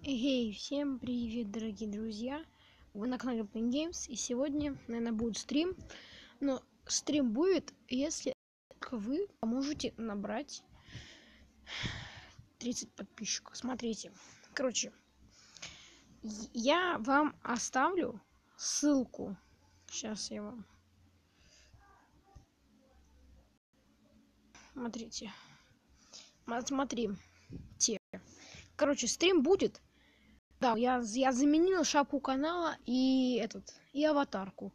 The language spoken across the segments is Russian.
Эй, всем привет, дорогие друзья! Вы на канале Playing Games, и сегодня, наверное, будет стрим. Но стрим будет, если вы поможете набрать 30 подписчиков. Смотрите, короче, я вам оставлю ссылку. Сейчас я вам... Смотрите. Короче, стрим будет. Да, я заменил шапку канала и аватарку.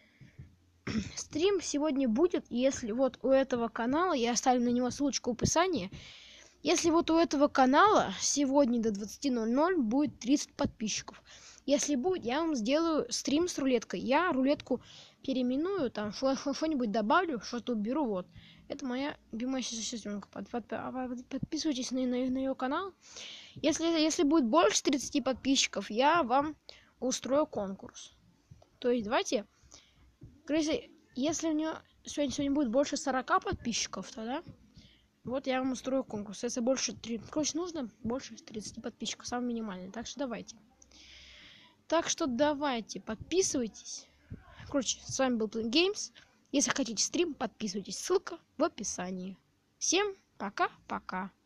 Стрим сегодня будет, если вот у этого канала, я оставлю на него ссылочку в описании. Если вот у этого канала сегодня до 20:00 будет 30 подписчиков. Если будет, я вам сделаю стрим с рулеткой. Я рулетку переименую, там что-нибудь добавлю, что-то уберу, вот. Это моя любимая сестренка. Подписывайтесь на ее канал. Если будет больше 30 подписчиков, я вам устрою конкурс. То есть давайте, если у нее сегодня будет больше 40 подписчиков, тогда вот я вам устрою конкурс. Если больше нужно больше 30 подписчиков, самый минимальный. Так что давайте, подписывайтесь. Короче, с вами был Playing Games. Если хотите стрим, подписывайтесь. Ссылка в описании. Всем пока-пока.